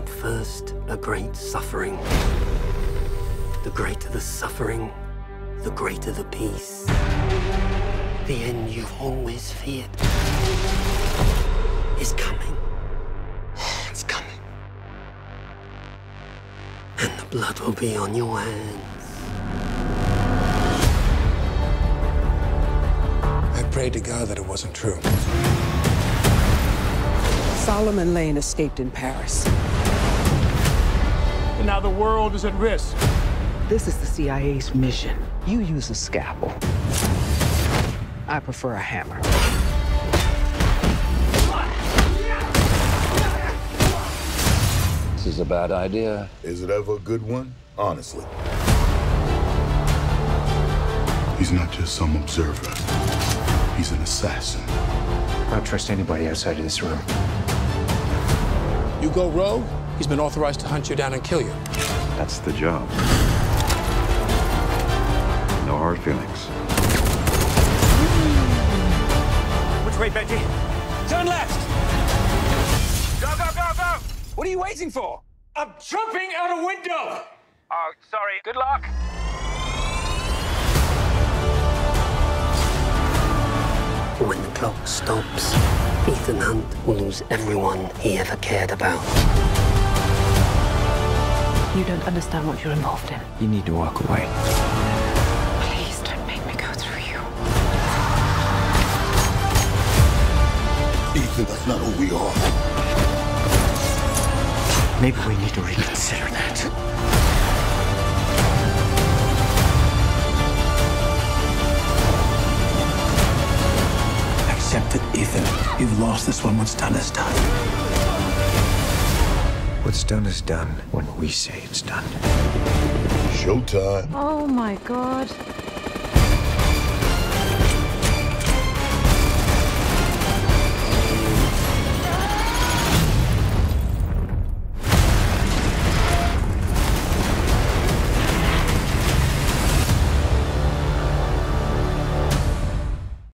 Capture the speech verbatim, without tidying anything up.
But first, a great suffering. The greater the suffering, the greater the peace. The end you've always feared is coming. It's coming. And the blood will be on your hands. I prayed to God that it wasn't true. Solomon Lane escaped in Paris. And now the world is at risk. This is the C I A's mission. You use a scalpel. I prefer a hammer. This is a bad idea. Is it ever a good one? Honestly. He's not just some observer. He's an assassin. I don't trust anybody outside of this room. You go rogue, he's been authorized to hunt you down and kill you. That's the job. No hard feelings. Which way, Benji? Turn left! Go, go, go, go! What are you waiting for? I'm jumping out a window! Oh, sorry. Good luck. When the clock stops, Ethan Hunt will lose everyone he ever cared about. You don't understand what you're involved in. You need to walk away. Please don't make me go through you. Ethan, that's not who we are. Maybe we need to reconsider that. Accept it, Ethan. You've lost this one. What's done is done. What's done is done when we say it's done. Showtime. Oh my God.